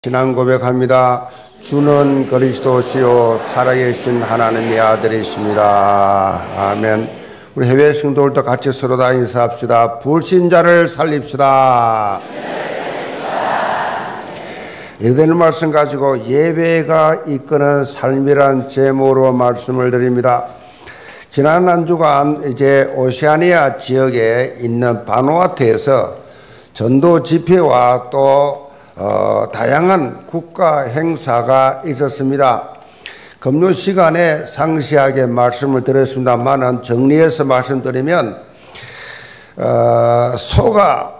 신앙 고백합니다. 주는 그리스도시요 살아계신 하나님의 아들이십니다. 아멘. 우리 해외 성도들도 같이 서로 다 인사합시다. 불신자를 살립시다. 예배의 말씀 가지고 예배가 이끄는 삶이란 제목으로 말씀을 드립니다. 지난 한 주간 이제 오세아니아 지역에 있는 바누아투에서 전도 집회와 또 다양한 국가 행사가 있었습니다. 금요 시간에 상세하게 말씀을 드렸습니다만 정리해서 말씀드리면 소가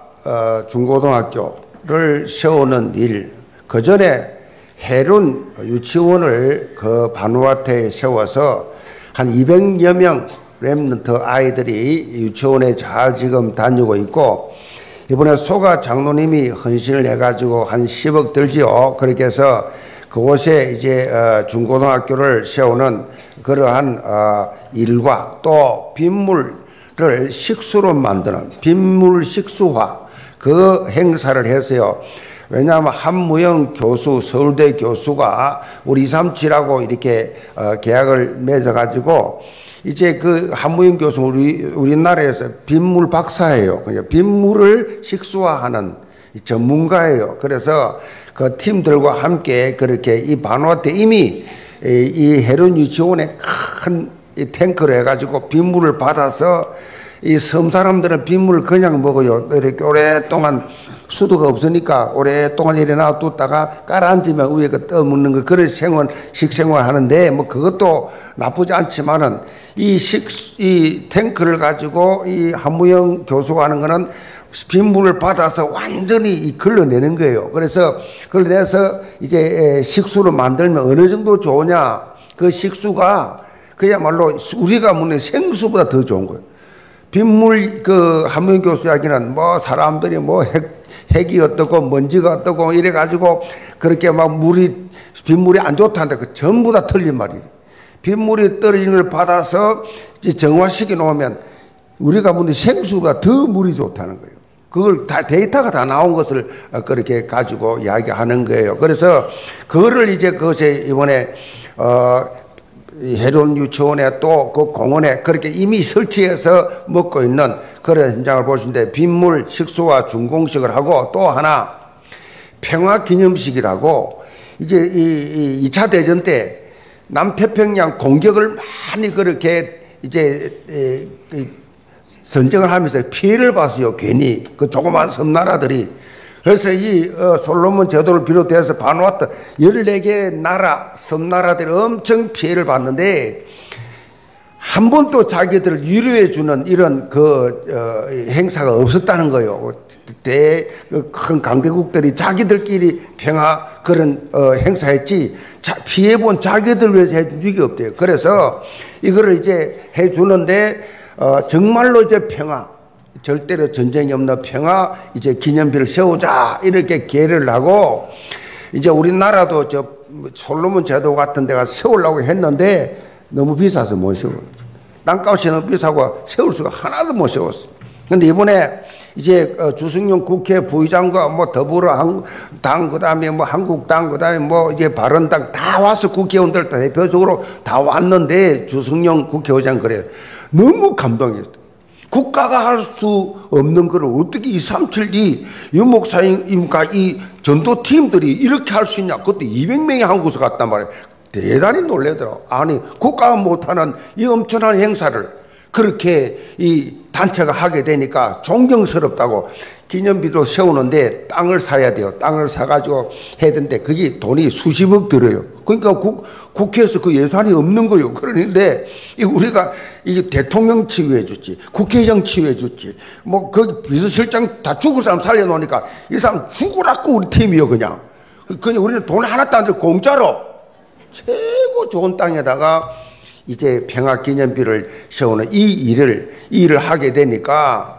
중고등학교를 세우는 일, 그 전에 해룬 유치원을 그 바누아투에 세워서 한 200여 명 렘넌트 아이들이 유치원에 잘 지금 다니고 있고, 이번에 소가 장로님이 헌신을 해가지고 한 10억 들지요. 그렇게 해서 그곳에 이제 중고등학교를 세우는 그러한 일과 또 빗물을 식수로 만드는 빗물 식수화 그 행사를 했어요. 왜냐하면 한무영 교수, 서울대 교수가 우리 237하고 이렇게 계약을 맺어가지고 이제 그 한무영 교수 우리나라에서 빗물 박사예요. 그러니까 빗물을 식수화하는 전문가예요. 그래서 그 팀들과 함께 그렇게 이 바누아투 이미 이 해룬 유치원에 큰 이 탱크를 해가지고 빗물을 받아서 이 섬 사람들은 빗물을 그냥 먹어요. 이렇게 오랫동안 수도가 없으니까 오랫동안 이래 놔뒀다가 깔아앉으면 위에 그 떠먹는 거 그런 식생활 하는데 뭐 그것도 나쁘지 않지만은 이 탱크를 가지고 이 한무영 교수가 하는 거는 빗물을 받아서 완전히 걸러내는 거예요. 그래서 걸러내서 이제 식수로 만들면 어느 정도 좋으냐. 그 식수가 그야말로 우리가 먹는 생수보다 더 좋은 거예요. 빗물 그 한무영 교수 이야기는 뭐 사람들이 뭐 핵이 어떻고 먼지가 어떻고 이래가지고 그렇게 막 빗물이 안 좋다는데 그 전부 다 틀린 말이에요. 빗물이 떨어지는 걸 받아서 이제 정화시켜 놓으면 우리가 먹는 생수보다 더 물이 좋다는 거예요. 그걸 다 데이터가 다 나온 것을 그렇게 가지고 이야기하는 거예요. 그래서 그거를 이제 그것에 이번에 해룬 유치원에 또 그 공원에 그렇게 이미 설치해서 먹고 있는 그런 현장을 보시는데 빗물 식수와 준공식을 하고 또 하나 평화기념식이라고 이제 이 2차 대전 때 남태평양 공격을 많이 그렇게 이제 전쟁을 하면서 피해를 봤어요. 괜히 그 조그만 섬나라들이. 그래서 이 솔로몬 제도를 비롯해서 바누아투 14개 나라 섬나라들이 엄청 피해를 봤는데 한 번도 자기들을 위로해 주는 이런 그 행사가 없었다는 거예요. 큰 강대국들이 자기들끼리 평화 그런 행사했지 피해본 자기들 위해서 해준 적이 없대요. 그래서 이거를 이제 해주는데 정말로 이제 평화, 절대로 전쟁이 없는 평화 이제 기념비를 세우자 이렇게 계획을 하고 이제 우리나라도 저 솔로몬 제도 같은 데가 세우려고 했는데 너무 비싸서 못 세워요. 땅값이 너무 비싸고 세울 수가 하나도 못 세웠어. 근데 이번에 이제 주승용 국회 부의장과 뭐 더불어당 그다음에 뭐 한국당 그다음에 뭐 이제 바른당 다 와서 국회의원들 다 대표적으로 다 왔는데 주승용 국회의장 그래요. 너무 감동했어요. 국가가 할 수 없는 걸 어떻게 237이 유목사님과 이 전도팀들이 이렇게 할 수 있냐. 그것도 200명이 한국에서 갔단 말이에요. 대단히 놀래더라고. 아니 국가가 못하는 이 엄청난 행사를 그렇게 이 단체가 하게 되니까 존경스럽다고 기념비도 세우는데 땅을 사야 돼요. 땅을 사가지고 해야 되는데 그게 돈이 수십억 들어요. 그러니까 국회에서 그 예산이 없는 거예요. 그러는데 우리가 이 대통령 치유해 줬지, 국회의장 치유해 줬지, 뭐 그 비서실장 다 죽을 사람 살려놓으니까 이 사람 죽으라고 우리 팀이요 그냥. 그냥 우리는 돈 하나도 안 들고 공짜로 최고 좋은 땅에다가 이제 평화기념비를 세우는 이 일을 하게 되니까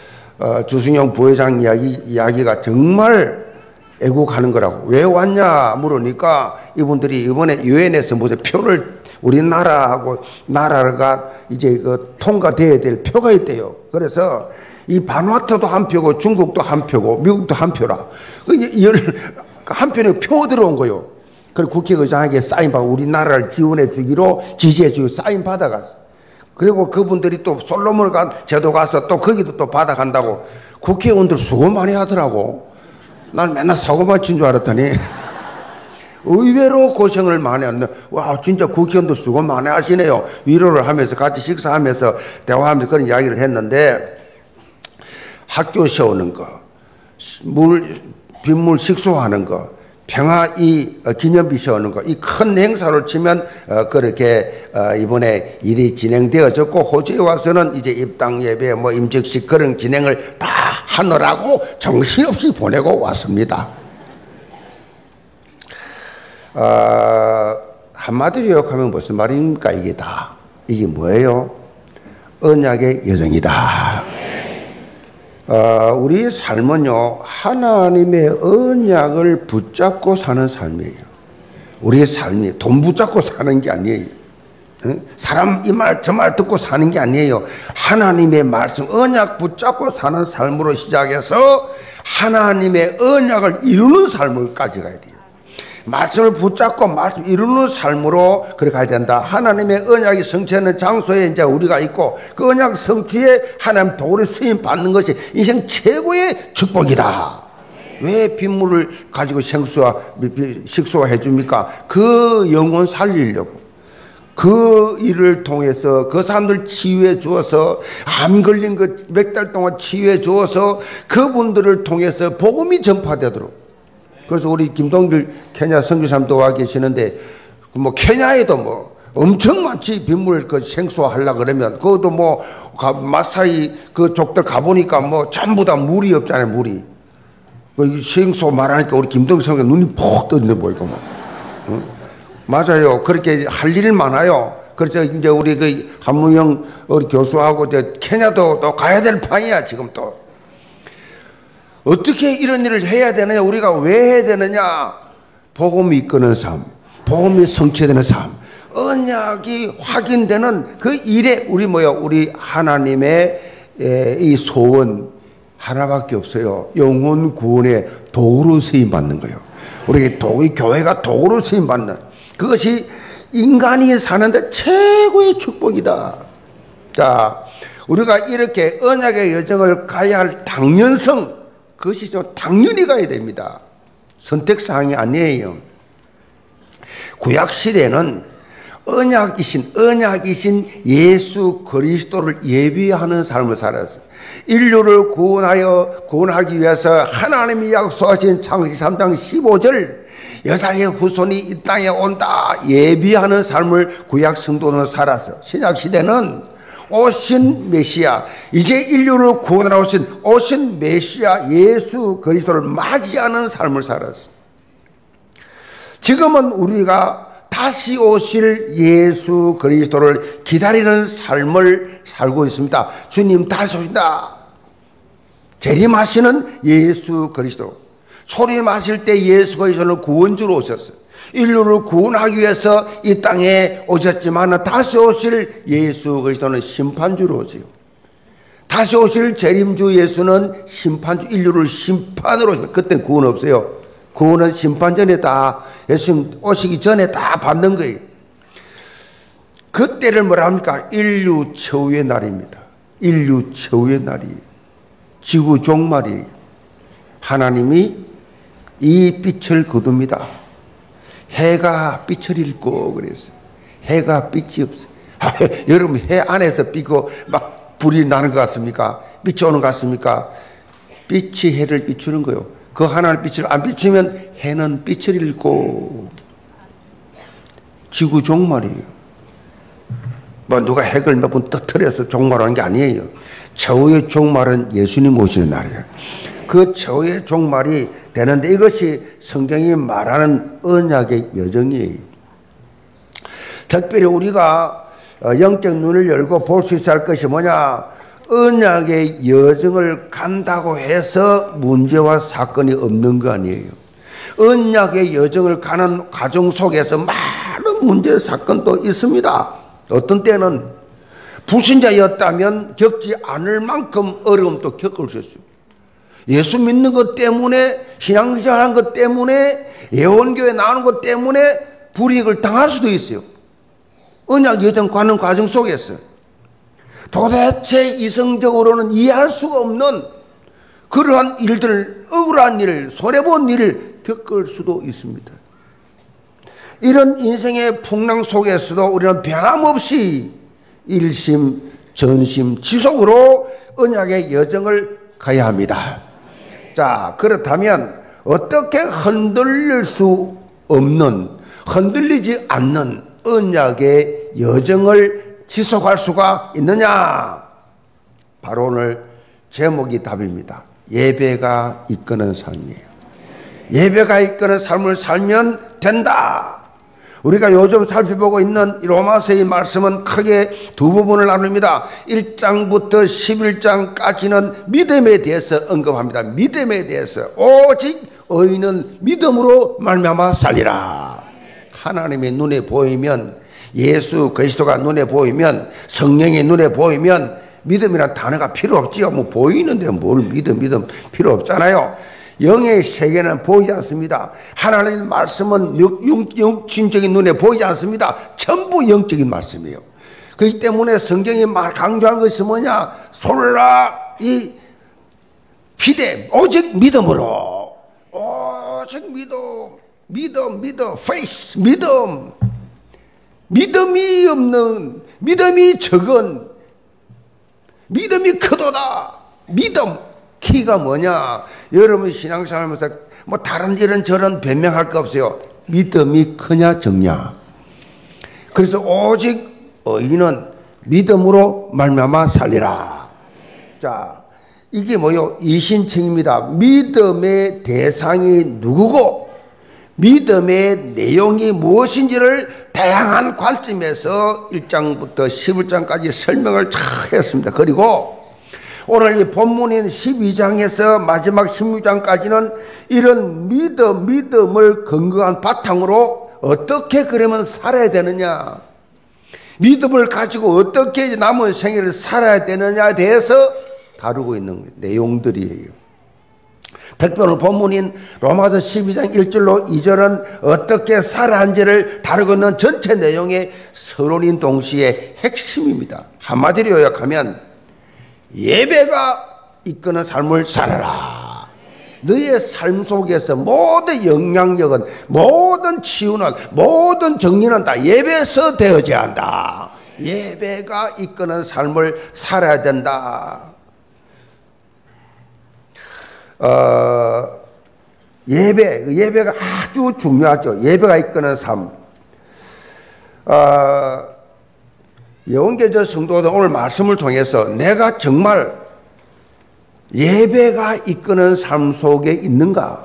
주승용 부회장 이야기가 정말 애국하는 거라고. 왜 왔냐 물으니까 이분들이 이번에 유엔에서 무슨 표를 우리나라하고 나라가 이제 그 통과돼야 될 표가 있대요. 그래서 이 바누아투도 한 표고 중국도 한 표고 미국도 한 표라. 한편에 표 들어온 거요. 그리고 국회의장에게 사인받고 우리나라를 지원해 주기로 지지해 주기로 사인 받아갔어. 그리고 그분들이 또 솔로몬 제도 가서 또 거기도 또 받아간다고. 국회의원들 수고 많이 하더라고. 난 맨날 사고만 친 줄 알았더니 의외로 고생을 많이 하는데, 와, 진짜 국회의원도 수고 많이 하시네요. 위로를 하면서 같이 식사하면서 대화하면서 그런 이야기를 했는데, 학교 세우는 거, 빗물 식소하는 거, 평화 기념비 세우는 거, 이 큰 행사를 치면 그렇게 이번에 일이 진행되어졌고, 호주에 와서는 이제 입당 예배, 뭐 임직식 그런 진행을 다 하느라고 정신없이 보내고 왔습니다. 한마디로 요약하면 무슨 말입니까? 이게 다. 이게 뭐예요? 언약의 여정이다. 우리 삶은요, 하나님의 언약을 붙잡고 사는 삶이에요. 우리의 삶이 돈 붙잡고 사는 게 아니에요. 사람 이 말 저 말 듣고 사는 게 아니에요. 하나님의 말씀, 언약 붙잡고 사는 삶으로 시작해서 하나님의 언약을 이루는 삶을 가져가야 돼요. 말씀을 붙잡고 말씀 이루는 삶으로 그래 가야 된다. 하나님의 언약이 성취하는 장소에 이제 우리가 있고, 그 언약 성취에 하나님 도구를 쓰임 받는 것이 인생 최고의 축복이다. 왜 빗물을 가지고 식수화 해줍니까? 그 영혼 살리려고. 그 일을 통해서 그 사람들 치유해 주어서, 암 걸린 그 몇 달 동안 치유해 주어서 그분들을 통해서 복음이 전파되도록. 그래서 우리 김동길 케냐 선교사님도 와 계시는데, 뭐 케냐에도 뭐 엄청 많지. 빗물 그 생수하려고 그러면 그것도 뭐 마사이 그 족들 가보니까 뭐 전부 다 물이 없잖아요. 물이 그 생수 말하니까 우리 김동길 선교사 눈이 푹 떠있는 보이고 뭐. 응? 맞아요. 그렇게 할 일이 많아요. 그래서 이제 우리 그 한무영 우리 교수하고 이제 케냐도 또 가야 될 판이야. 지금 또 어떻게 이런 일을 해야 되느냐, 우리가 왜 해야 되느냐. 복음이 이끄는 삶, 복음이 성취되는 삶, 언약이 확인되는 그 일에 우리 우리 하나님의 이 소원 하나밖에 없어요. 영혼 구원의 도구로 쓰임받는 거예요. 우리 교회가 도구로 쓰임받는 그것이 인간이 사는데 최고의 축복이다. 자, 우리가 이렇게 언약의 여정을 가야 할 당연성, 그것이 좀 당연히 가야 됩니다. 선택사항이 아니에요. 구약시대는 언약이신 예수 그리스도를 예비하는 삶을 살았어요. 인류를 구원하기 위해서 하나님이 약속하신 창세기 3장 15절 여자의 후손이 이 땅에 온다 예비하는 삶을 구약 성도는 살았어요. 신약시대는 오신 메시아, 이제 인류를 구원하러 오신 메시아 예수 그리스도를 맞이하는 삶을 살았어요. 지금은 우리가 다시 오실 예수 그리스도를 기다리는 삶을 살고 있습니다. 주님 다시 오신다. 재림하시는 예수 그리스도. 소림하실 때 예수 그리스도는 구원주로 오셨어요. 인류를 구원하기 위해서 이 땅에 오셨지만 다시 오실 예수 그리스도는 심판주로 오세요. 다시 오실 재림주 예수는 심판주, 인류를 심판으로 오십니다. 그때 구원 없어요. 구원은 심판 전에 다, 예수님 오시기 전에 다 받는 거예요. 그때를 뭐라 합니까? 인류 최후의 날입니다. 인류 최후의 날이에요. 지구 종말이에요. 하나님이 이 빛을 거둡니다. 해가 빛을 잃고 그랬어요. 해가 빛이 없어요. 여러분 해 안에서 비고 막 불이 나는 것 같습니까? 빛이 오는 것 같습니까? 빛이 해를 비추는 거예요. 그 하나님 빛을 안 비추면 해는 빛을 잃고 지구 종말이에요. 뭐 누가 핵을 몇 번 터뜨려서 종말하는 게 아니에요. 최후의 종말은 예수님 오시는 날이에요. 그 최후의 종말이 되는데 이것이 성경이 말하는 언약의 여정이에요. 특별히 우리가 영적 눈을 열고 볼 수 있어야 할 것이 뭐냐? 언약의 여정을 간다고 해서 문제와 사건이 없는 거 아니에요. 언약의 여정을 가는 과정 속에서 많은 문제 사건도 있습니다. 어떤 때는 불신자였다면 겪지 않을 만큼 어려움도 겪을 수 있어요. 예수 믿는 것 때문에, 신앙생활하는 것 때문에, 예원교회 나오는 것 때문에 불이익을 당할 수도 있어요. 언약 여정 가는 과정 속에서 도대체 이성적으로는 이해할 수가 없는 그러한 일들, 억울한 일, 손해본 일을 겪을 수도 있습니다. 이런 인생의 풍랑 속에서도 우리는 변함없이 일심, 전심, 지속으로 언약의 여정을 가야 합니다. 자, 그렇다면 어떻게 흔들릴 수 없는, 흔들리지 않는 언약의 여정을 지속할 수가 있느냐? 바로 오늘 제목이 답입니다. 예배가 이끄는 삶이에요. 예배가 이끄는 삶을 살면 된다. 우리가 요즘 살펴보고 있는 로마서의 말씀은 크게 두 부분을 나눕니다. 1장부터 11장까지는 믿음에 대해서 언급합니다. 믿음에 대해서 오직 의인은 믿음으로 말미암아 살리라. 하나님의 눈에 보이면, 예수 그리스도가 눈에 보이면, 성령의 눈에 보이면 믿음이란 단어가 필요 없지요. 뭐 보이는데 뭘 믿음 필요 없잖아요. 영의 세계는 보이지 않습니다. 하나님의 말씀은 육신적인 눈에 보이지 않습니다. 전부 영적인 말씀이에요. 그렇기 때문에 성경이 강조한 것이 뭐냐? 솔라 이 피대, 오직 믿음으로, 오직 믿음, faith, 믿음이 없는, 믿음이 적은, 믿음이 크도다. 믿음 키가 뭐냐? 여러분 신앙생활하면서 뭐 다른 이런저런 변명할 거 없어요. 믿음이 크냐 적냐. 그래서 오직 의인은 믿음으로 말미암아 살리라. 자, 이게 뭐요? 이신청입니다. 믿음의 대상이 누구고 믿음의 내용이 무엇인지를 다양한 관점에서 1장부터 11장까지 설명을 잘 했습니다. 그리고 오늘 이 본문인 12장에서 마지막 16장까지는 이런 믿음을 근거한 바탕으로 어떻게 그러면 살아야 되느냐, 믿음을 가지고 어떻게 남은 생애를 살아야 되느냐에 대해서 다루고 있는 내용들이에요. 특별히 본문인 로마서 12장 1절로 2절은 어떻게 살아한지를 다루고 있는 전체 내용의 서론인 동시에 핵심입니다. 한마디로 요약하면 예배가 이끄는 삶을 살아라. 너의 삶 속에서 모든 영향력은, 모든 치유는, 모든 정리는 다 예배에서 되어져야 한다. 예배가 이끄는 삶을 살아야 된다. 예배가 아주 중요하죠. 예배가 이끄는 삶. 예언교회 성도들 오늘 말씀을 통해서 내가 정말 예배가 이끄는 삶 속에 있는가?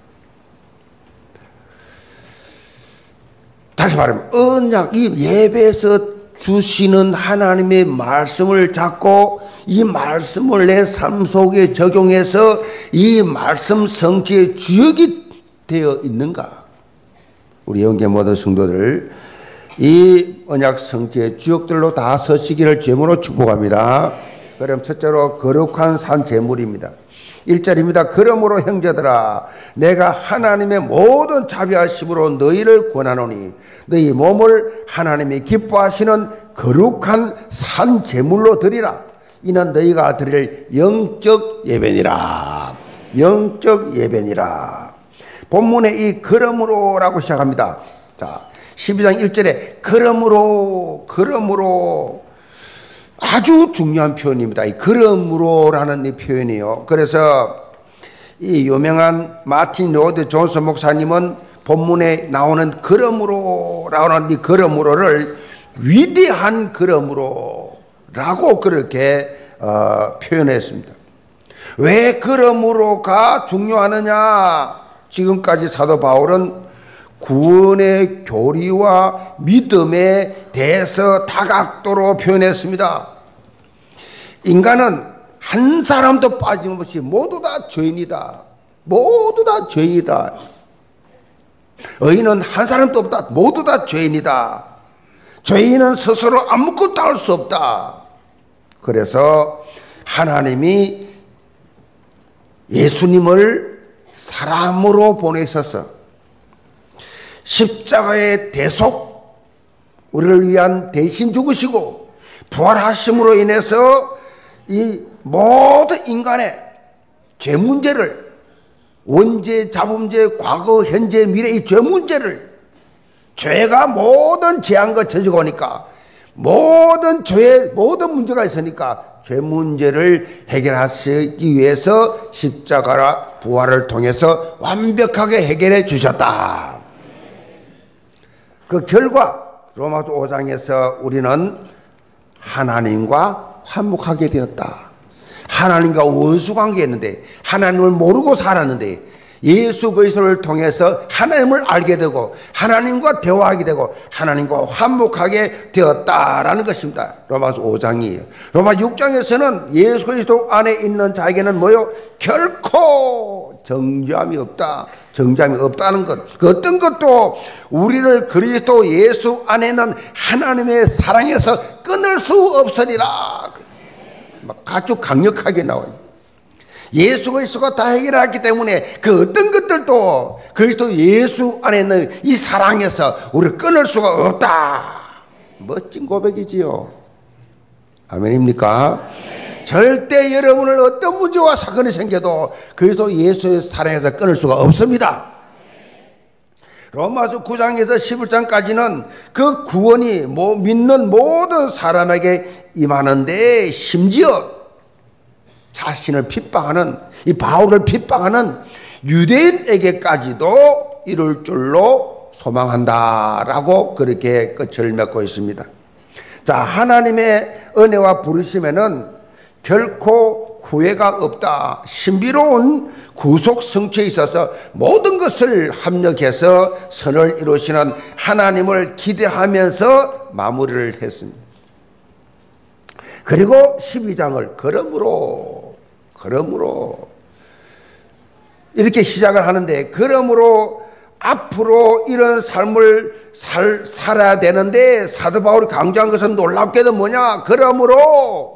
다시 말하면 언약, 이 예배에서 주시는 하나님의 말씀을 잡고 이 말씀을 내 삶 속에 적용해서 이 말씀 성취의 주역이 되어 있는가? 우리 예언교회 모든 성도들 이 언약 성취의 주역들로 다 서시기를 제물로 축복합니다. 그럼 첫째로 거룩한 산 제물입니다. 1절입니다. 그러므로 형제들아 내가 하나님의 모든 자비하심으로 너희를 권하노니 너희 몸을 하나님이 기뻐하시는 거룩한 산 제물로 드리라. 이는 너희가 드릴 영적 예배니라. 영적 예배니라. 본문에 이 그러므로라고 시작합니다. 자, 12장 1절에 그러므로 아주 중요한 표현입니다. 이 그러므로라는 이 표현이요. 그래서 이 유명한 마틴 로드 존스 목사님은 본문에 나오는 그러므로라는 이 그러므로를 위대한 그러므로라고 그렇게 표현했습니다. 왜 그러므로가 중요하느냐? 지금까지 사도 바울은 구원의 교리와 믿음에 대해서 다각도로 표현했습니다. 인간은 한 사람도 빠짐없이 모두 다 죄인이다. 모두 다 죄인이다. 의인은 한 사람도 없다. 모두 다 죄인이다. 죄인은 스스로 아무것도 할 수 없다. 그래서 하나님이 예수님을 사람으로 보내셔서 십자가의 대속, 우리를 위한 대신 죽으시고 부활하심으로 인해서 이 모든 인간의 죄 문제를, 원죄, 자범죄, 과거, 현재, 미래의 죄 문제를, 죄가 모든 재앙과 저주가 오니까 모든 죄, 모든 문제가 있으니까 죄 문제를 해결하시기 위해서 십자가라 부활을 통해서 완벽하게 해결해 주셨다. 그 결과 로마서 5장에서 우리는 하나님과 화목하게 되었다. 하나님과 원수관계였는데, 하나님을 모르고 살았는데 예수 그리스도를 통해서 하나님을 알게 되고 하나님과 대화하게 되고 하나님과 화목하게 되었다라는 것입니다. 로마서 5장이에요. 로마 6장에서는 예수 그리스도 안에 있는 자에게는 뭐요? 결코 정죄함이 없다. 정죄함이 없다는 것. 그 어떤 것도 우리를 그리스도 예수 안에 있는 하나님의 사랑에서 끊을 수 없으리라. 아주 강력하게 나와요. 예수 그리스도가 다 해결했기 때문에 그 어떤 것들도 그리스도 예수 안에 있는 이 사랑에서 우리를 끊을 수가 없다. 멋진 고백이지요. 아멘입니까? 절대 여러분을 어떤 문제와 사건이 생겨도 그리스도 예수의 사랑에서 끊을 수가 없습니다. 로마서 9장에서 11장까지는 그 구원이 믿는 모든 사람에게 임하는데, 심지어 자신을 핍박하는, 이 바울을 핍박하는 유대인에게까지도 이룰 줄로 소망한다라고 그렇게 끝을 맺고 있습니다. 자, 하나님의 은혜와 부르심에는 결코 후회가 없다. 신비로운 구속 성취에 있어서 모든 것을 합력해서 선을 이루시는 하나님을 기대하면서 마무리를 했습니다. 그리고 12장을 그러므로 이렇게 시작을 하는데, 그러므로 앞으로 이런 삶을 살아야 되는데 사도 바울이 강조한 것은 놀랍게도 뭐냐? 그러므로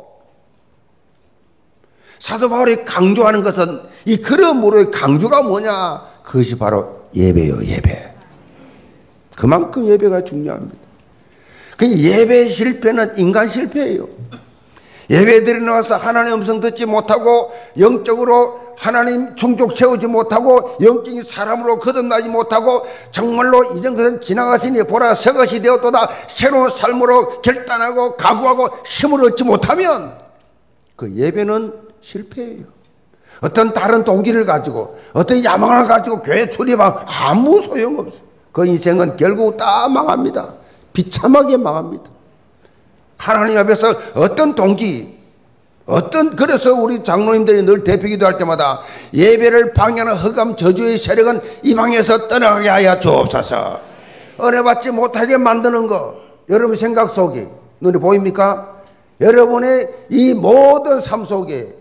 사도 바울이 강조하는 것은, 이 그러므로의 강조가 뭐냐? 그것이 바로 예배요, 예배. 그만큼 예배가 중요합니다. 그 예배 실패는 인간 실패예요. 예배 드리러 나와서 하나님 음성 듣지 못하고, 영적으로 하나님 충족 채우지 못하고, 영적인 사람으로 거듭나지 못하고, 정말로 이전 것은 지나가시니 보라 새 것이 되었도다, 새로운 삶으로 결단하고 각오하고 힘을 얻지 못하면 그 예배는 실패예요. 어떤 다른 동기를 가지고, 어떤 야망을 가지고 교회 출입하면 아무 소용없어요. 그 인생은 결국 다 망합니다. 비참하게 망합니다. 하나님 앞에서 어떤 동기, 그래서 우리 장로님들이 늘 대표기도 할 때마다 예배를 방해하는 흑암 저주의 세력은 이 방에서 떠나게 하여 주옵소서. 은혜 받지 못하게 만드는 거, 여러분 생각 속에 눈에 보입니까? 여러분의 이 모든 삶 속에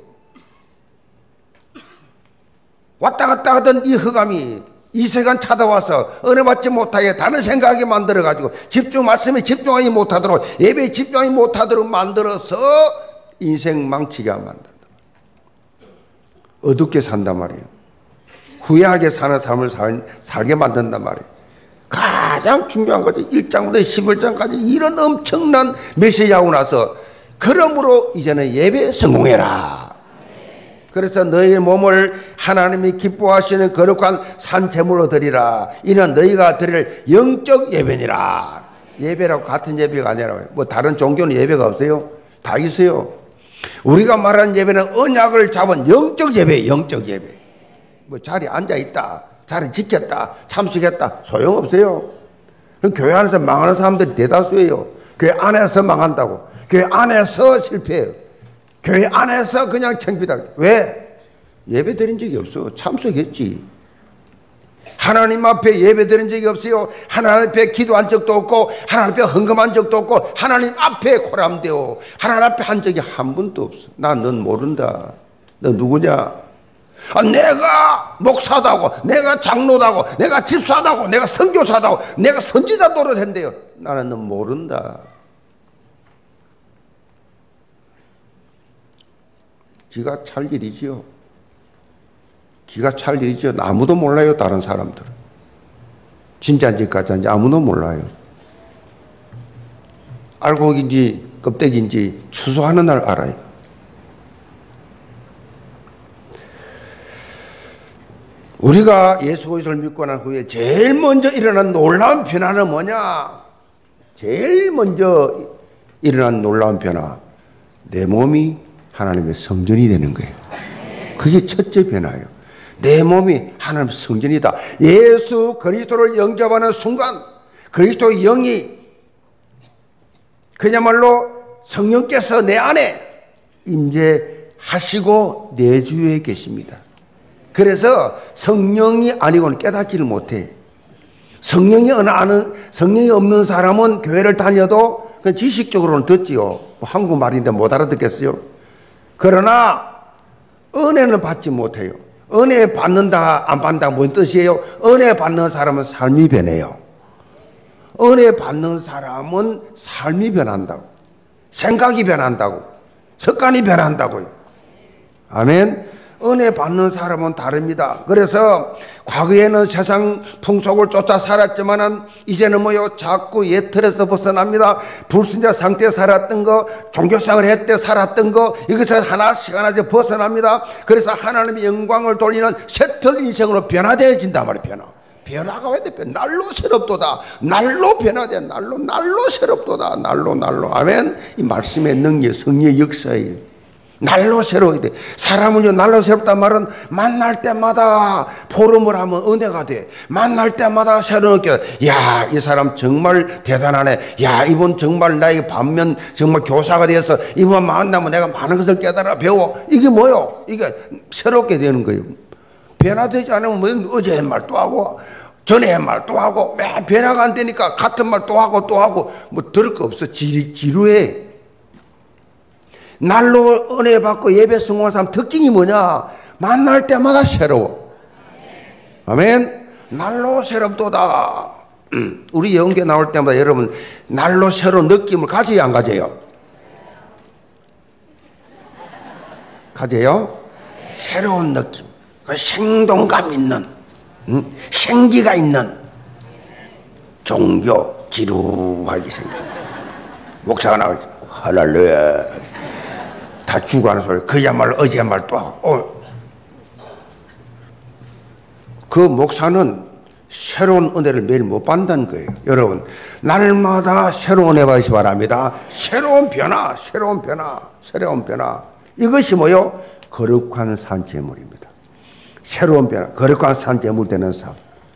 왔다 갔다 하던 이 흑암이 이 시간 찾아와서 은혜 받지 못하게 다른 생각에 만들어가지고 말씀에 집중하지 못하도록, 예배에 집중하지 못하도록 만들어서 인생 망치게 만든다. 어둡게 산단 말이에요. 후회하게 사는 삶을 살게 만든단 말이에요. 가장 중요한 것이 1장부터 11장까지 이런 엄청난 메시지하고 나서, 그러므로 이제는 예배에 성공해라. 그래서 너희의 몸을 하나님이 기뻐하시는 거룩한 산제물로 드리라. 이는 너희가 드릴 영적 예배니라. 예배라고 같은 예배가 아니라, 뭐 다른 종교는 예배가 없어요? 다 있어요. 우리가 말하는 예배는 언약을 잡은 영적 예배, 영적 예배. 뭐 자리에 앉아있다, 자리 지켰다, 참석했다, 소용없어요. 교회 안에서 망하는 사람들이 대다수예요. 교회 안에서 망한다고. 교회 안에서 실패해요. 교회 안에서 그냥 창피다. 왜? 예배 드린 적이 없어. 참석했지. 하나님 앞에 예배 드린 적이 없어요. 하나님 앞에 기도한 적도 없고, 하나님 앞에 헌금한 적도 없고, 하나님 앞에 고람되어 하나님 앞에 한 적이 한 번도 없어. 넌 모른다. 너 누구냐? 내가 목사다고, 내가 장로다고, 내가 집사다고, 내가 선교사다고, 내가 선지자 노릇한대요. 나는 너 모른다. 지가 찰 일이지요. 기가 찰 일이죠. 아무도 몰라요, 다른 사람들은. 진짜인지 가짜인지 아무도 몰라요. 알곡인지 껍데기인지 추수하는 날 알아요. 우리가 예수 그리스도를 믿고 난 후에 제일 먼저 일어난 놀라운 변화는 뭐냐? 제일 먼저 일어난 놀라운 변화, 내 몸이 하나님의 성전이 되는 거예요. 그게 첫째 변화예요. 내 몸이 하나님의 성전이다. 예수 그리스도를 영접하는 순간 그리스도의 영이 그야말로 성령께서 내 안에 임재하시고 내주에 계십니다. 그래서 성령이 아니고는 깨닫지를 못해. 성령이 없는 사람은 교회를 다녀도 그냥 지식적으로는 듣지요. 한국말인데 못 알아듣겠어요. 그러나 은혜는 받지 못해요. 은혜 받는다 안 받는다 뭔 뜻이에요? 은혜 받는 사람은 삶이 변해요. 은혜 받는 사람은 삶이 변한다고, 생각이 변한다고, 습관이 변한다고요. 아멘. 은혜 받는 사람은 다릅니다. 그래서 과거에는 세상 풍속을 쫓아 살았지만은 이제는 뭐요? 자꾸 옛 틀에서 벗어납니다. 불신자 상태에 살았던 거, 종교생활 했을 때 살았던 거, 여기서 하나씩 벗어납니다. 그래서 하나님의 영광을 돌리는 새틀 인생으로 변화되어진단 말이에요. 변화가 왜 돼? 날로 새롭도다. 날로 변화돼. 날로 새롭도다. 날로. 아멘. 이 말씀의 능력, 성령의 역사예요. 날로 새로워야 돼. 사람은요, 날로 새롭단 말은 만날 때마다 포럼을 하면 은혜가 돼. 만날 때마다 새로운 게, 야, 이 사람 정말 대단하네. 야, 이분 정말 나에게 반면 정말 교사가 되어서 이분 만나면 내가 많은 것을 깨달아 배워. 이게 뭐요? 이게 새롭게 되는 거예요. 변화되지 않으면 뭐 어제 한 말 또 하고, 전에 한 말 또 하고, 매 변화가 안 되니까 같은 말 또 하고, 뭐 들을 거 없어. 지루해. 날로 은혜 받고 예배 성공한 사람 특징이 뭐냐? 만날 때마다 새로워. 아멘. 날로 새롭도다. 우리 영계 나올 때마다 여러분 날로 새로운 느낌을 가져야 안 가져요? 가져요? 새로운 느낌, 그 생동감 있는, 생기가 있는 종교 지루하게 생겨. 목사가 나오지. 할렐루야. 다 죽어가는 소리. 그야말로 어제 말 또 하고. 그 목사는 새로운 은혜를 매일 못 받는다는 거예요. 여러분, 날마다 새로운 은혜 받으시 바랍니다. 새로운 변화. 이것이 뭐요? 거룩한 산재물입니다. 새로운 변화. 거룩한 산재물 되는 삶.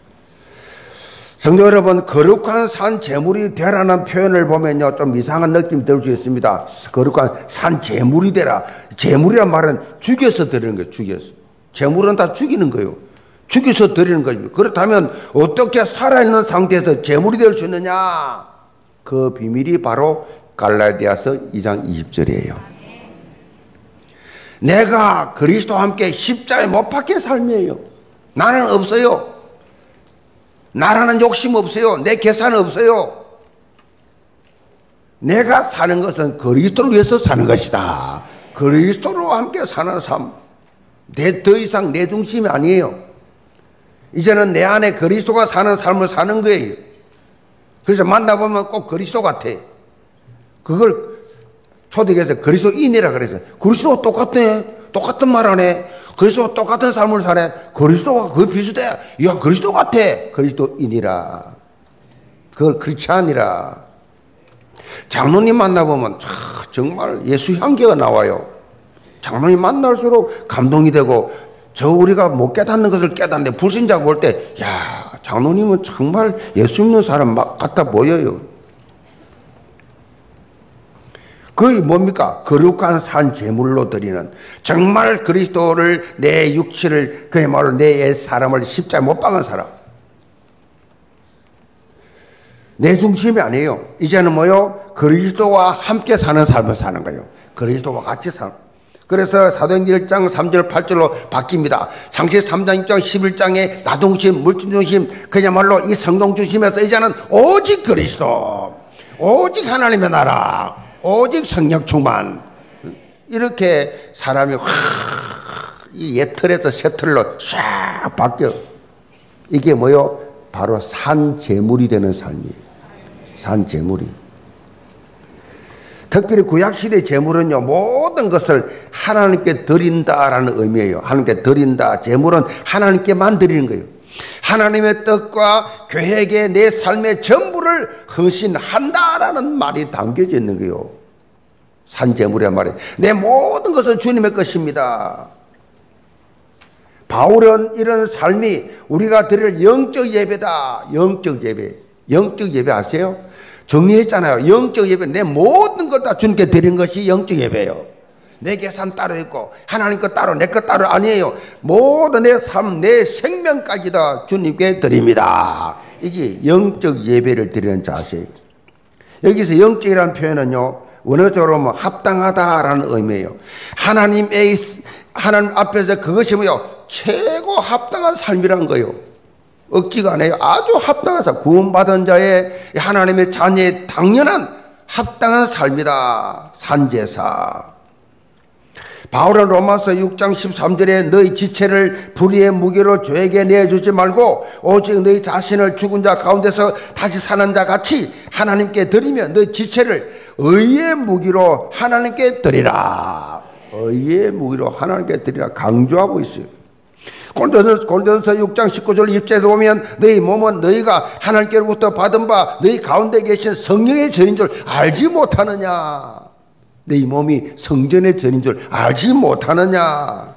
성도 여러분, 거룩한 산 제물이 되라는 표현을 보면요, 좀 이상한 느낌이 들 수 있습니다. 거룩한 산 제물이 되라. 제물이란 말은 죽여서 드리는 거예요. 죽여서. 제물은 다 죽이는 거예요. 죽여서 드리는 거죠. 그렇다면 어떻게 살아있는 상태에서 제물이 될 수 있느냐? 그 비밀이 바로 갈라디아서 2장 20절이에요. 내가 그리스도와 함께 십자가에 못 박힌 삶이에요. 나는 없어요. 나라는 욕심 없어요. 내 계산 없어요. 내가 사는 것은 그리스도를 위해서 사는 것이다. 그리스도와 함께 사는 삶. 더 이상 내 중심이 아니에요. 이제는 내 안에 그리스도가 사는 삶을 사는 거예요. 그래서 만나보면 꼭 그리스도 같아. 그걸 초대교회에서 그리스도인이라 그랬어요. 그리스도가 똑같네. 똑같은 말 하네. 그리스도가 똑같은 삶을 사네. 그리스도가 거의 비슷해. 야, 그리스도 같아. 그리스도인이라. 그걸 크리스찬이라. 장로님 만나보면 정말 예수 향기가 나와요. 장로님 만날수록 감동이 되고, 저 우리가 못 깨닫는 것을 깨닫는데 불신자 볼 때, 야, 장로님은 정말 예수 믿는 사람 같아 보여요. 그게 뭡니까? 거룩한 산 제물로 드리는, 정말 그리스도를, 내 육체를, 그야말로 내 옛 사람을 십자가에 못 박은 사람. 내 중심이 아니에요. 이제는 뭐요? 그리스도와 함께 사는 삶을 사는 거예요. 그리스도와 같이 사는. 그래서 사도행전 1장 3절 8절로 바뀝니다. 창세기 3장 6장 11장에 나중심, 물질중심, 그야말로 이 성동 중심에서 이제는 오직 그리스도, 오직 하나님의 나라, 오직 성령 충만. 이렇게 사람이 확 이 옛틀에서 새틀로 쫙 바뀌어. 이게 뭐요? 바로 산재물이 되는 삶이에요. 산재물이. 특별히 구약시대의 재물은요, 모든 것을 하나님께 드린다라는 의미예요. 하나님께 드린다. 재물은 하나님께만 드리는 거예요. 하나님의 뜻과 계획에 내 삶의 전부를 헌신한다라는 말이 담겨져 있는 거예요. 산재물이란 말이에요. 내 모든 것은 주님의 것입니다. 바울은 이런 삶이 우리가 드릴 영적 예배다. 영적 예배. 영적 예배 아세요? 정리했잖아요. 영적 예배. 내 모든 것 다 주님께 드리는 것이 영적 예배예요. 내 계산 따로 있고 하나님 것 따로 내 것 따로 아니에요. 모든 내 삶, 내 생명까지 다 주님께 드립니다. 이게 영적 예배를 드리는 자세예요. 여기서 영적이라는 표현은요, 원어적으로 뭐 합당하다라는 의미예요. 하나님 앞에서 그것이 뭐요? 최고 합당한 삶이란 거예요. 억지가 아니에요. 아주 합당한 삶. 구원받은 자의 하나님의 자녀의 당연한 합당한 삶이다. 산제사. 바울은 로마서 6장 13절에 너희 지체를 불의의 무기로 죄에게 내주지 말고 오직 너희 자신을 죽은 자 가운데서 다시 사는 자 같이 하나님께 드리며 너희 지체를 의의 무기로 하나님께 드리라. 의의 무기로 하나님께 드리라 강조하고 있어요. 골로새서 6장 19절 20절에 보면 너희 몸은 너희가 하나님께로부터 받은 바 너희 가운데 계신 성령의 전인 줄 알지 못하느냐. 너희 몸이 성전의 전인 줄 알지 못하느냐.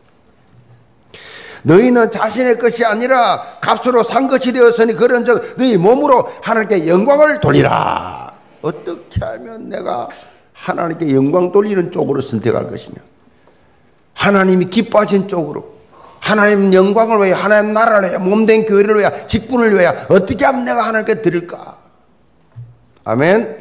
너희는 자신의 것이 아니라 값으로 산 것이 되었으니 그런즉 너희 몸으로 하나님께 영광을 돌리라. 어떻게 하면 내가 하나님께 영광 돌리는 쪽으로 선택할 것이냐. 하나님이 기뻐하신 쪽으로. 하나님 영광을 위해, 하나님 나라를 위해, 몸된 교회를 위해, 직분을 위해 어떻게 하면 내가 하나님께 드릴까? 아멘.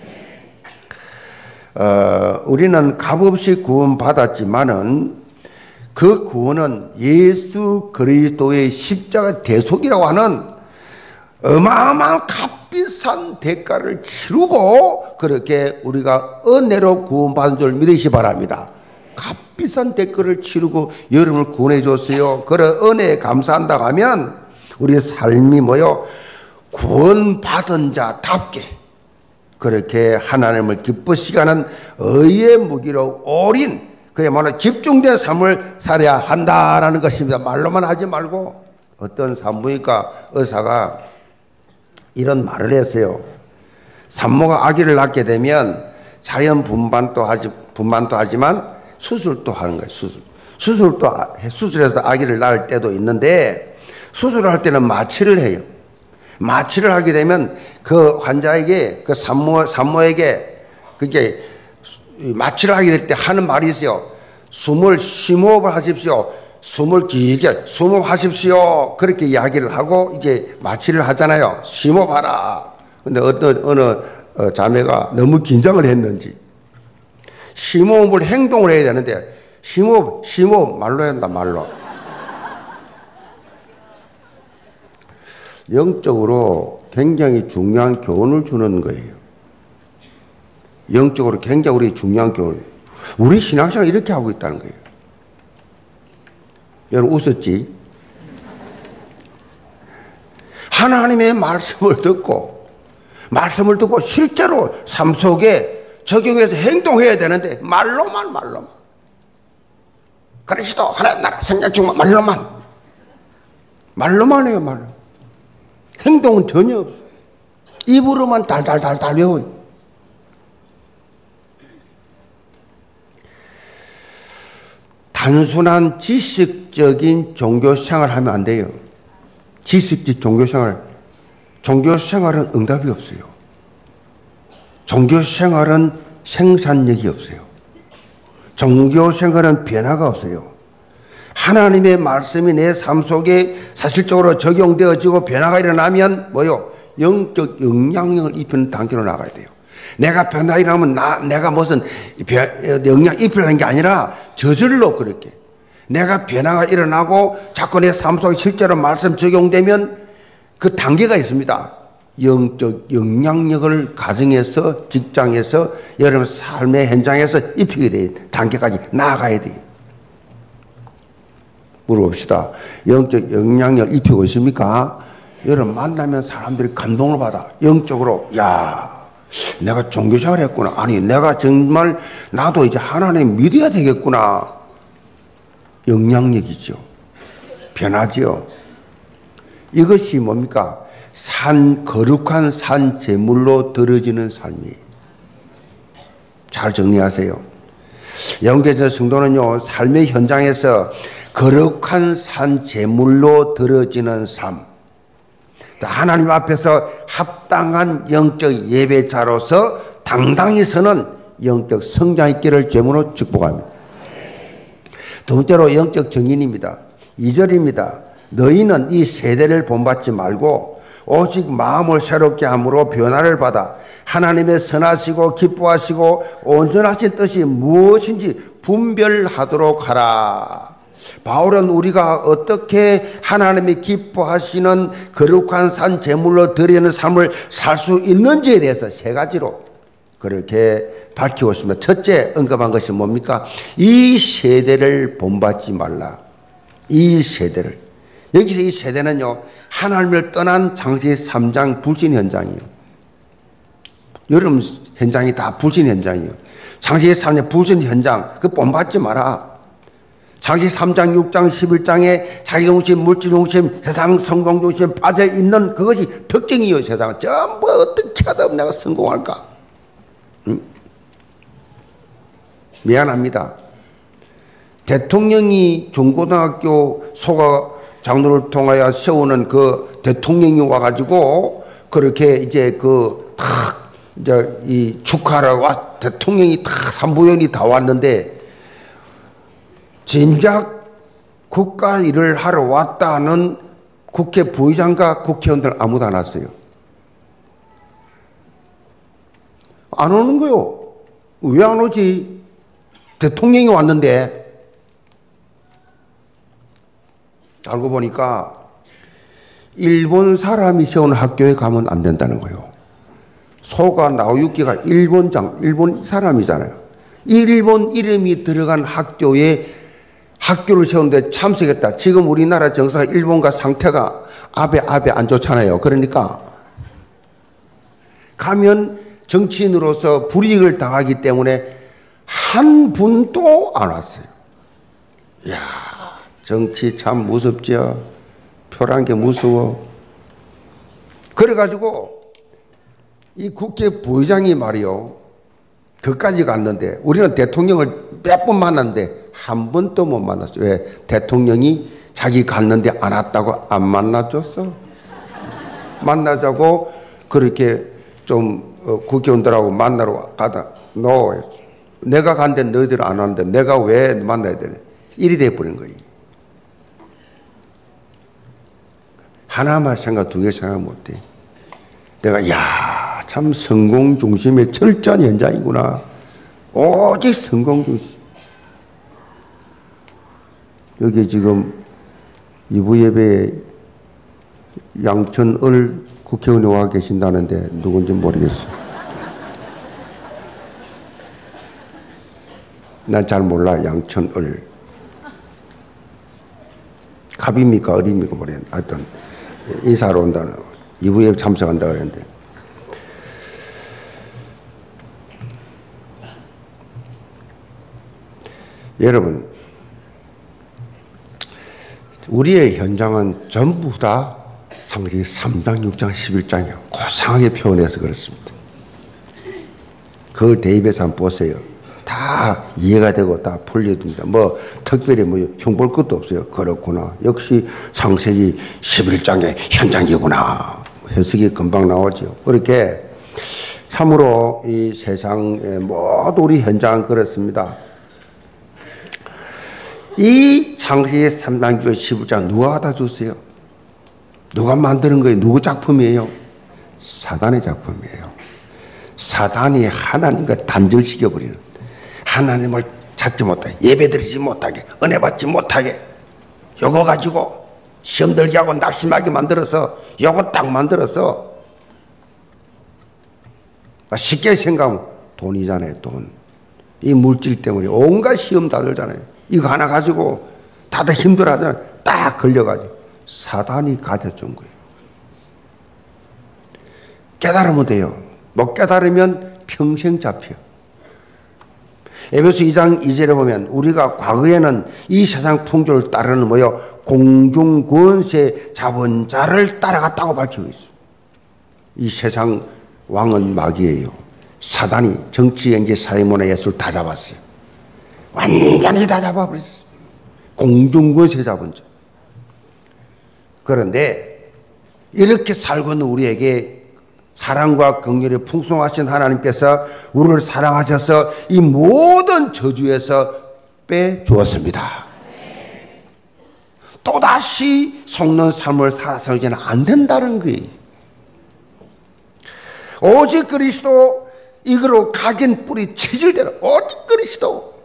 우리는 값없이 구원받았지만은 그 구원은 예수 그리스도의 십자가 대속이라고 하는 어마어마한 값비싼 대가를 치르고 그렇게 우리가 은혜로 구원받은 줄 믿으시 바랍니다. 값비싼 대가를 치르고 여러분을 구원해 줬어요. 그런 은혜에 감사한다고 하면 우리의 삶이 뭐요? 구원받은 자답게 그렇게 하나님을 기쁘시게 하는 의의 무기로 올인, 그야말로 집중된 삶을 살아야 한다라는 것입니다. 말로만 하지 말고. 어떤 산부인과 의사가 이런 말을 했어요. 산모가 아기를 낳게 되면 자연 분만도 하지만 수술도 하는 거예요. 수술해서 아기를 낳을 때도 있는데 수술할 때는 마취를 해요. 마취를 하게 되면 그 환자에게, 그 산모에게 그게 마취를 하게 될 때 하는 말이 있어요. 숨을 심호흡을 하십시오. 숨을 길게 숨호흡하십시오. 그렇게 이야기를 하고 이제 마취를 하잖아요. 심호흡하라. 근데 어느 자매가 너무 긴장을 했는지 심호흡을 행동을 해야 되는데 심호흡 말로 한다, 말로. 영적으로 굉장히 중요한 교훈을 주는 거예요. 영적으로 굉장히 우리 중요한 교훈. 우리 신앙생활 이렇게 하고 있다는 거예요. 여러분 웃었지? 하나님의 말씀을 듣고 실제로 삶 속에 적용해서 행동해야 되는데 말로만 그리스도 하나님 나라 성령 충만 말로만 해요. 말로. 행동은 전혀 없어요. 입으로만 달달달달 외워요. 단순한 지식적인 종교생활 하면 안 돼요. 지식적 종교생활. 종교생활은 응답이 없어요. 종교생활은 생산력이 없어요. 종교생활은 변화가 없어요. 하나님의 말씀이 내 삶 속에 사실적으로 적용되어지고 변화가 일어나면 뭐요? 영적 영향력을 입히는 단계로 나가야 돼요. 내가 변화 일어나면 내가 무슨 영향 입히려는 게 아니라 저절로 그렇게 내가 변화가 일어나고 자꾸 내 삶 속에 실제로 말씀 적용되면 그 단계가 있습니다. 영적 영향력을 가정에서, 직장에서, 여러분 삶의 현장에서 입히게 될 단계까지 나아가야 돼요. 물어봅시다. 영적 영향력 입히고 있습니까? 여러분 만나면 사람들이 감동을 받아. 영적으로 야 내가 종교생활 했구나. 아니 내가 정말 나도 이제 하나님 믿어야 되겠구나. 영향력이죠. 변하죠. 이것이 뭡니까? 거룩한 산 제물로 드려지는 삶이에요. 잘 정리하세요. 영계적 성도는요, 삶의 현장에서 거룩한 산 제물로 드려지는 삶, 하나님 앞에서 합당한 영적 예배자로서 당당히 서는 영적 성장 있기를 제물로 축복합니다. 두 번째로 영적 정인입니다. 2절입니다. 너희는 이 세대를 본받지 말고 오직 마음을 새롭게 함으로 변화를 받아 하나님의 선하시고 기뻐하시고 온전하신 뜻이 무엇인지 분별하도록 하라. 바울은 우리가 어떻게 하나님이 기뻐하시는 거룩한 산 제물로 드리는 삶을 살 수 있는지에 대해서 세 가지로 그렇게 밝히고 있습니다. 첫째 언급한 것이 뭡니까? 이 세대를 본받지 말라. 이 세대를. 여기서 이 세대는요, 하나님을 떠난 창세기 3장 불신 현장이에요. 여러분 현장이 다 불신 현장이에요. 창세기 3장 불신 현장, 그 본받지 마라. 창세기 3장, 6장, 11장에 자기중심, 물질중심, 세상 성공중심 빠져있는 그것이 특징이에요. 세상은 전부 어떻게 하다 내가 성공할까? 응? 미안합니다. 대통령이 중고등학교 소가 장로를 통하여 세우는 그 대통령이 와가지고 그렇게 이제 이제 이 축하하러 대통령이 산부인이 다 왔는데 진작 국가 일을 하러 왔다는 국회 부의장과 국회의원들 아무도 안 왔어요. 안 오는 거요. 왜 안 오지? 대통령이 왔는데. 알고 보니까 일본 사람이 세운 학교에 가면 안 된다는 거예요. 소가 나오유키가 일본 사람이잖아요. 일본 이름이 들어간 학교에 학교를 세우는데 참석했다. 지금 우리나라 정서가 일본과 상태가 아베 안 좋잖아요. 그러니까 가면 정치인으로서 불이익을 당하기 때문에 한 분도 안 왔어요. 이야, 정치 참 무섭죠. 표란 게 무서워. 그래가지고 이 국회 부의장이 말이요, 그까지 갔는데 우리는 대통령을 몇 번 만났는데 한 번도 못 만났어요. 왜? 대통령이 자기 갔는데 안 왔다고 안 만나줬어. 만나자고 그렇게 좀 국회의원들하고 만나러 가다 내가 간데 너희들 안 왔는데 내가 왜 만나야 되냐. 일이 돼버린 거예요. 하나만 생각, 두 개 생각 못해. 내가 참 성공 중심의 철저한 현장이구나. 오직 성공 중심. 여기 지금 2부 예배에 양천을 국회의원이 와 계신다는데 누군지 모르겠어요. 난 잘 몰라. 양천을 갑입니까 을입니까 모르겠는데 하여튼 인사하러 온다는 2부 예배 참석한다 그랬는데 여러분, 우리의 현장은 전부 다 창세기 3장, 6장, 11장이요. 고상하게 표현해서 그렇습니다. 그걸 대입해서 한번 보세요. 다 이해가 되고 다 풀려듭니다. 뭐 특별히 뭐 흉볼 것도 없어요. 그렇구나. 역시 창세기 11장의 현장이구나. 해석이 금방 나오죠. 그렇게 참으로 이 세상의 모두 우리 현장은 그렇습니다. 이 창세기 3장 11장 누가 갖다 줬어요? 누가 만드는 거예요? 누구 작품이에요? 사단의 작품이에요. 사단이 하나님과 단절시켜버리는, 하나님을 찾지 못하게, 예배드리지 못하게, 은혜 받지 못하게, 요거 가지고 시험 들게 하고 낙심하게 만들어서 요거 딱 만들어서 쉽게 생각하면 돈이잖아요. 돈. 이 물질 때문에 온갖 시험 다 들잖아요. 이거 하나 가지고 다들 힘들어하잖아. 딱 걸려가지고 사단이 가져준 거예요. 깨달으면 돼요. 못 깨달으면 평생 잡혀. 에베소 2장 2절에 보면 우리가 과거에는 이 세상 풍조를 따르는 공중권세 잡은 자를 따라갔다고 밝히고 있어요. 이 세상 왕은 마귀예요. 사단이 정치, 연재, 사회문화, 예술 다 잡았어요. 완전히 다 잡아버렸어요. 공중권세 잡은 자. 그런데 이렇게 살고 있는 우리에게 사랑과 긍휼이 풍성하신 하나님께서 우리를 사랑하셔서 이 모든 저주에서 빼주었습니다. 또다시 속는 삶을 살아서는 안 된다는 거예요. 오직 그리스도, 이거로 각인 뿌리 체질대로 오직 그리스도.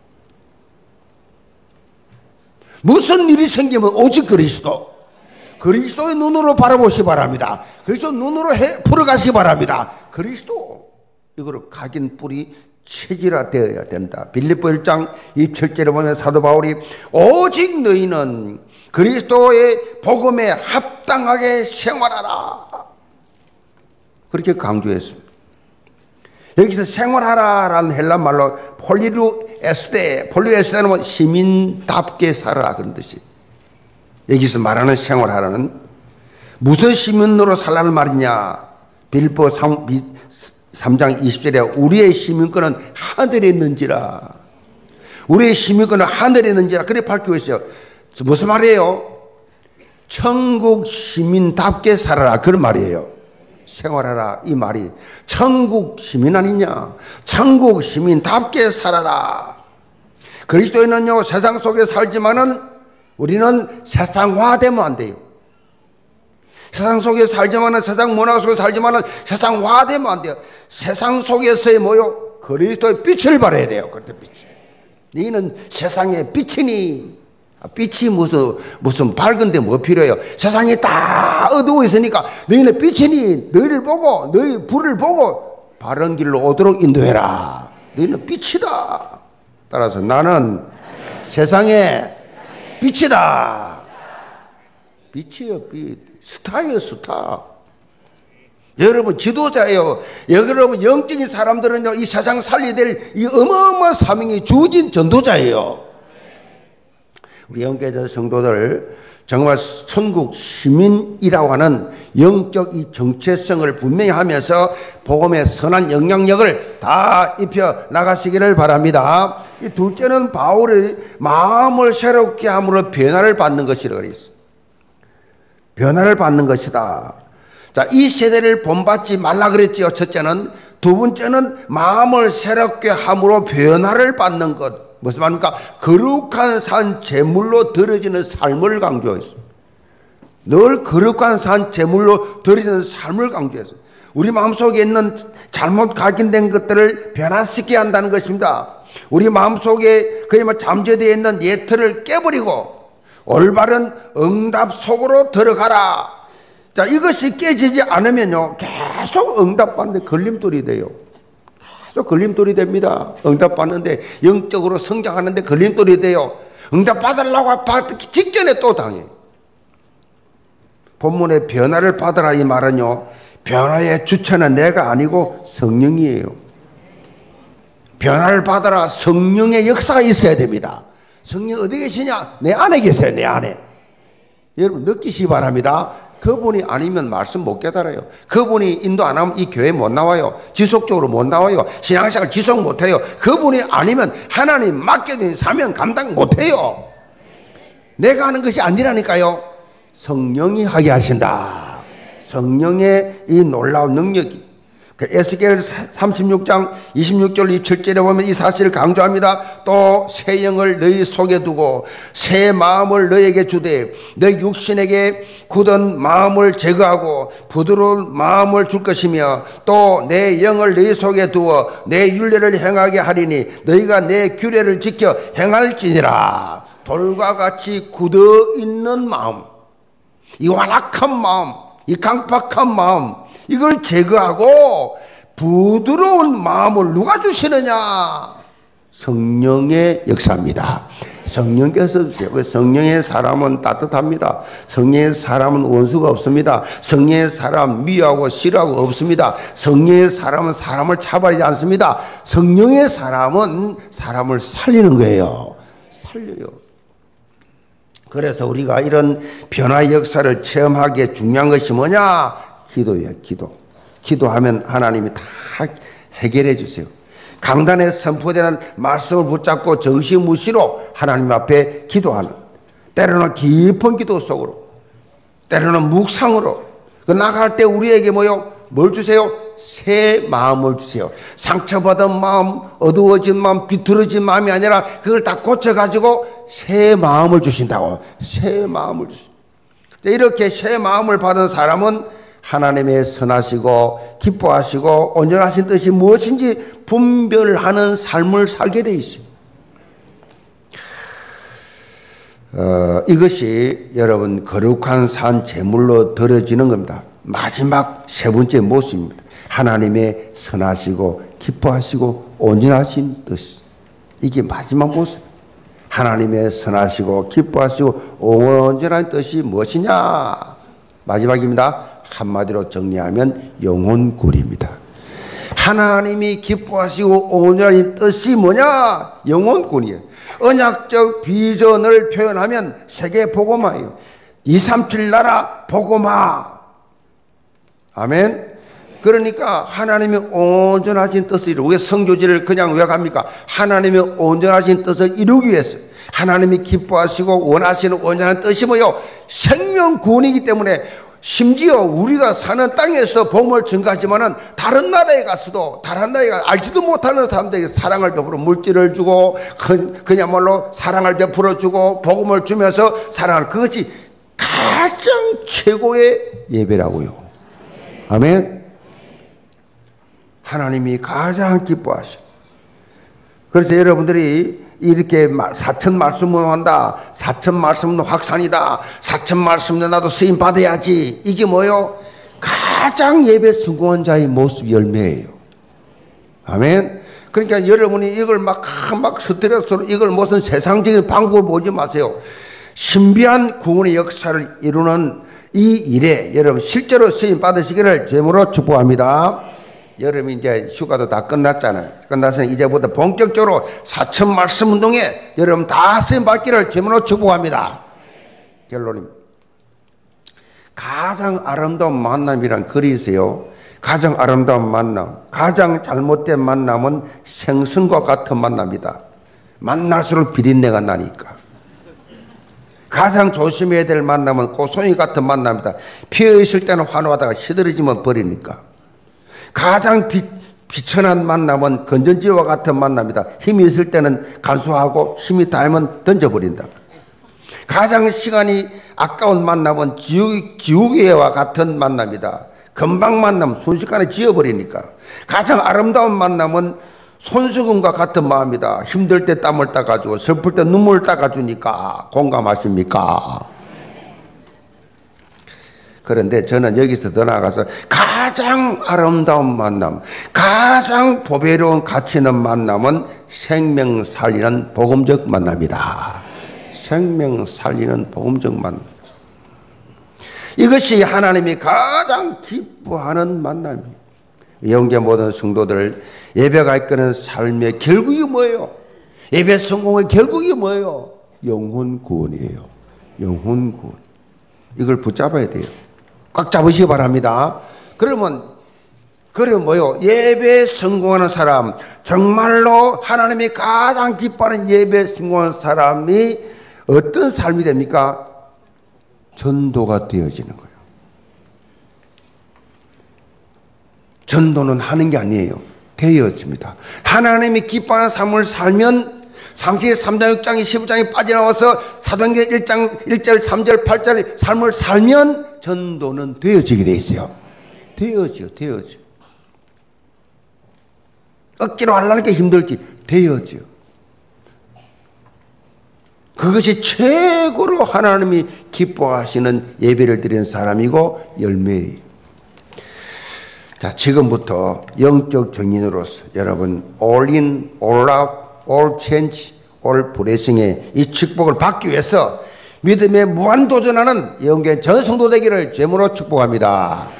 무슨 일이 생기면 오직 그리스도. 그리스도의 눈으로 바라보시 바랍니다. 그리스도 눈으로 풀어가시 바랍니다. 그리스도. 이거로 각인 뿌리 체질화되어야 된다. 빌립보 1장 27절에 보면 사도 바울이 오직 너희는 그리스도의 복음에 합당하게 생활하라. 그렇게 강조했습니다. 여기서 생활하라라는 헬란 말로 폴리에스테는 뭐 시민답게 살아라 그런 뜻이. 여기서 말하는 생활하라는 무슨 시민으로 살라는 말이냐. 빌립보 3장 20절에 우리의 시민권은 하늘에 있는지라. 우리의 시민권은 하늘에 있는지라. 그렇게 밝히고 있어요. 무슨 말이에요? 천국 시민답게 살아라 그런 말이에요. 생활하라 이 말이 천국 시민 아니냐. 천국 시민답게 살아라. 그리스도인은요 세상 속에 살지만은 우리는 세상화되면 안 돼요. 세상 속에 살지만은 세상 문화 속에 살지만은 세상화되면 안 돼요. 세상 속에서의 뭐요? 그리스도의 빛을 발해야 돼요. 그때 빛. 너희는 세상의 빛이니. 빛이 무슨 밝은데 뭐 필요해요? 세상이 다 어두워 있으니까 너희는 빛이니 너희를 보고 너희 불을 보고 바른 길로 오도록 인도해라. 너희는 빛이다. 따라서 나는 세상의 빛이다. 빛이요, 빛. 스타예요, 스타. 여러분, 지도자예요. 여러분, 영적인 사람들은요, 이 세상 살려야 될 이 어마어마한 사명이 주어진 전도자예요. 우리 영계자 성도들, 정말 천국 시민이라고 하는 영적 이 정체성을 분명히 하면서 복음의 선한 영향력을 다 입혀 나가시기를 바랍니다. 이 둘째는 바울의 마음을 새롭게 함으로 변화를 받는 것이라 그랬어요. 변화를 받는 것이다. 자, 이 세대를 본받지 말라 그랬지요. 첫째는. 두 번째는 마음을 새롭게 함으로 변화를 받는 것. 무슨 말입니까? 거룩한 산 제물로 드려지는 삶을 강조했어요. 늘 거룩한 산 제물로 드려지는 삶을 강조했어요. 우리 마음속에 있는 잘못 각인된 것들을 변화시키게 한다는 것입니다. 우리 마음속에 그야말로 잠재되어 있는 예틀을 깨버리고 올바른 응답 속으로 들어가라. 자, 이것이 깨지지 않으면요 계속 응답받는데 걸림돌이 돼요. 계속 걸림돌이 됩니다. 응답받는데 영적으로 성장하는데 걸림돌이 돼요. 응답받으려고 받기 직전에 또 당해. 본문의 변화를 받으라 이 말은요 변화의 주체는 내가 아니고 성령이에요. 변화를 받으라. 성령의 역사가 있어야 됩니다. 성령 어디 계시냐? 내 안에 계세요. 내 안에. 여러분 느끼시기 바랍니다. 그분이 아니면 말씀 못 깨달아요. 그분이 인도 안 하면 이 교회 못 나와요. 지속적으로 못 나와요. 신앙생활 지속 못 해요. 그분이 아니면 하나님 맡겨진 사명 감당 못 해요. 내가 하는 것이 아니라니까요. 성령이 하게 하신다. 성령의 이 놀라운 능력이. 에스겔 36장 26절 27절에 보면 이 사실을 강조합니다. 또 새 영을 너희 속에 두고 새 마음을 너희에게 주되 너희 육신에게 굳은 마음을 제거하고 부드러운 마음을 줄 것이며 또 내 영을 너희 속에 두어 내 율례를 행하게 하리니 너희가 내 규례를 지켜 행할지니라. 돌과 같이 굳어 있는 마음, 이 완악한 마음, 이 강팍한 마음, 이걸 제거하고 부드러운 마음을 누가 주시느냐? 성령의 역사입니다. 성령께서 주세요. 성령의 사람은 따뜻합니다. 성령의 사람은 원수가 없습니다. 성령의 사람 미워하고 싫어하고 없습니다. 성령의 사람은 사람을 차별하지 않습니다. 성령의 사람은 사람을 살리는 거예요. 살려요. 그래서 우리가 이런 변화의 역사를 체험하기에 중요한 것이 뭐냐? 기도예요. 기도하면 하나님이 다 해결해 주세요. 강단에 선포되는 말씀을 붙잡고 정신무시로 하나님 앞에 기도하는, 때로는 깊은 기도 속으로, 때로는 묵상으로, 나갈 때 우리에게 뭘 주세요? 새 마음을 주세요. 상처받은 마음, 어두워진 마음, 비틀어진 마음이 아니라 그걸 다 고쳐가지고 새 마음을 주신다고. 새 마음을 주신다. 이렇게 새 마음을 받은 사람은 하나님의 선하시고 기뻐하시고 온전하신 뜻이 무엇인지 분별하는 삶을 살게 돼 있어요. 이것이 여러분 거룩한 산 제물로 드려지는 겁니다. 마지막 세 번째 모습입니다. 하나님의 선하시고 기뻐하시고 온전하신 뜻. 이게 마지막 모습. 하나님의 선하시고 기뻐하시고 온전한 뜻이 무엇이냐? 마지막입니다. 한마디로 정리하면 영혼구원입니다. 하나님이 기뻐하시고 온전한 뜻이 뭐냐? 영혼구원이에요. 언약적 비전을 표현하면 세계 복음화예요. 237 나라 복음화. 아멘. 그러니까 하나님이 온전하신 뜻을 이루고, 왜 성교지를 그냥 왜 갑니까? 하나님이 온전하신 뜻을 이루기 위해서. 하나님이 기뻐하시고 원하시는 온전한 뜻이 뭐요? 생명구원이기 때문에 심지어 우리가 사는 땅에서 복음을 전가하지만은 다른 나라에 가서도 다른 나라에 알지도 못하는 사람들에게 사랑을 베풀어 물질을 주고 그야말로 사랑을 베풀어 주고 복음을 주면서 사랑하는, 그것이 가장 최고의 예배라고요. 아멘. 하나님이 가장 기뻐하셔. 그래서 여러분들이 이렇게 4천 말씀은 한다, 4천 말씀은 확산이다, 4천 말씀은 나도 쓰임 받아야지, 이게 뭐요? 가장 예배 성공한 자의 모습 열매예요. 아멘. 그러니까 여러분이 이걸 막 스트레스로 이걸 무슨 세상적인 방법을 보지 마세요. 신비한 구원의 역사를 이루는 이 일에 여러분 실제로 쓰임 받으시기를 제물로 축복합니다. 여름이 이제 휴가도 다 끝났잖아요. 끝나서 이제부터 본격적으로 4천 말씀 운동에 여러분 다 쓰임 받기를 제물로 축복합니다. 결론입니다. 가장 아름다운 만남이란 글이 있어요. 가장 아름다운 만남, 가장 잘못된 만남은 생선과 같은 만남이다. 만날수록 비린내가 나니까. 가장 조심해야 될 만남은 꽃송이 같은 만남이다. 피어있을 때는 환호하다가 시들어지면 버리니까. 가장 비천한 만남은 건전지와 같은 만남이다. 힘이 있을 때는 간수하고 힘이 닿으면 던져버린다. 가장 시간이 아까운 만남은 지우개와 같은 만남이다. 금방 만남 순식간에 지워버리니까. 가장 아름다운 만남은 손수건과 같은 마음이다. 힘들 때 땀을 닦아주고 슬플 때 눈물을 닦아주니까. 공감하십니까? 그런데 저는 여기서 더 나아가서 가장 아름다운 만남, 가장 보배로운 가치 있는 만남은 생명 살리는 복음적 만남이다. 생명 살리는 복음적 만남. 이것이 하나님이 가장 기뻐하는 만남이에요. 영계 모든 성도들, 예배가 이끄는 삶의 결국이 뭐예요? 예배 성공의 결국이 뭐예요? 영혼 구원이에요. 영혼 구원. 이걸 붙잡아야 돼요. 꽉 잡으시기 바랍니다. 그러면 뭐요? 예배 성공하는 사람, 정말로 하나님이 가장 기뻐하는 예배 성공하는 사람이 어떤 삶이 됩니까? 전도가 되어지는 거예요. 전도는 하는 게 아니에요. 되어집니다. 하나님이 기뻐하는 삶을 살면 상시 3장 6장이 15장이 빠져나와서 사도행전 1장 1절 3절 8절의 삶을 살면 전도는 되어지게 돼 있어요. 되어져. 억지로 하려는 게 힘들지. 되어져. 그것이 최고로 하나님이 기뻐하시는 예배를 드리는 사람이고 열매예요. 자, 지금부터 영적 정인으로서 여러분 all in, all out, all change, 올 브레싱의 이 축복을 받기 위해서 믿음에 무한도전하는 영계 전 성도 되기를 제물로 축복합니다.